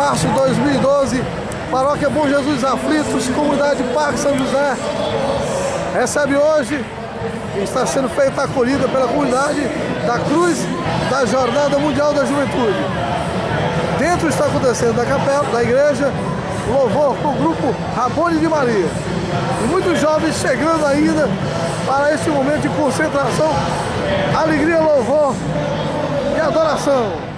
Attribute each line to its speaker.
Speaker 1: março de 2012, Paróquia Bom Jesus Aflitos, Comunidade Parque São José, recebe hoje, está sendo feita a acolhida pela comunidade da Cruz da Jornada Mundial da Juventude. Dentro está acontecendo da capela, da igreja, louvor com o grupo Rabone de Maria. E muitos jovens chegando ainda para este momento de concentração, alegria, louvor e adoração.